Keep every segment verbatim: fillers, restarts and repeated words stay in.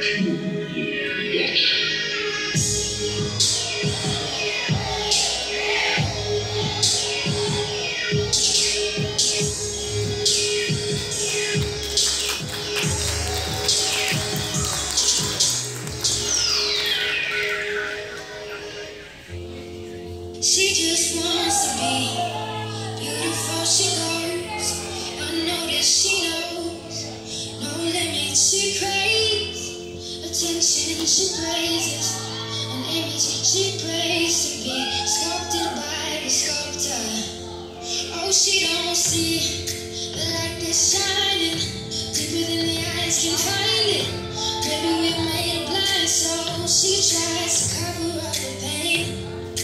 She just wants to be beautiful, she goes. I know that she knows. No limit, she craves attention, she praises an image she prays to be sculpted by the sculptor. Oh, she don't see the light that's shining deeper than the eyes can find it. Maybe we're made blind, so she tries to cover up the pain.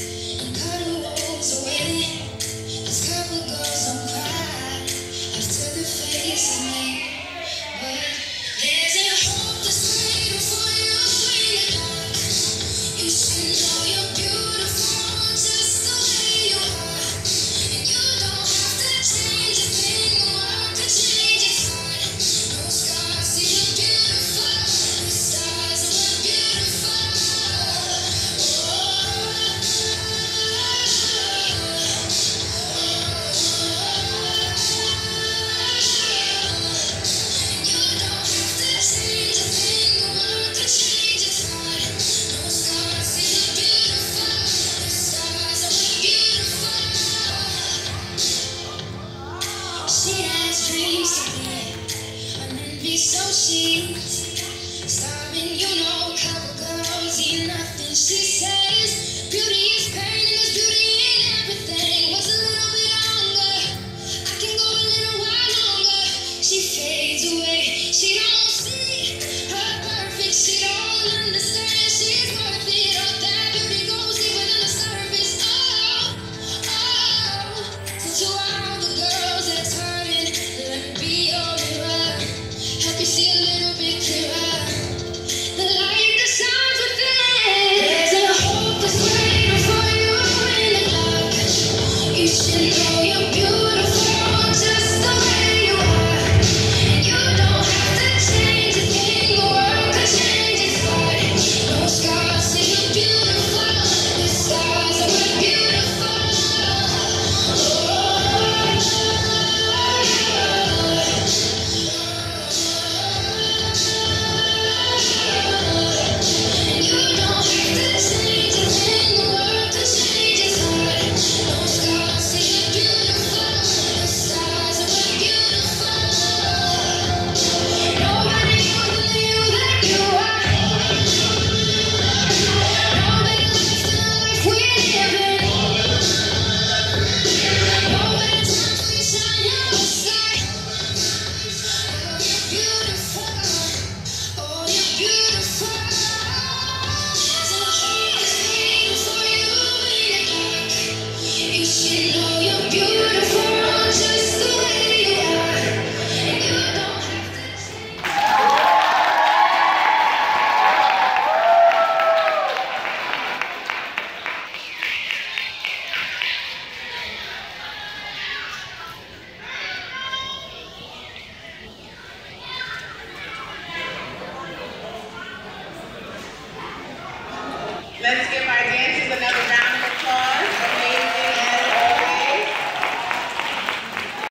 She has dreams to be an envy, so she's starving. You know, couple girls eat nothing. She says beauty is pain and there's beauty in everything. What's a little bit longer? I can go a little while longer. She fades away. She don't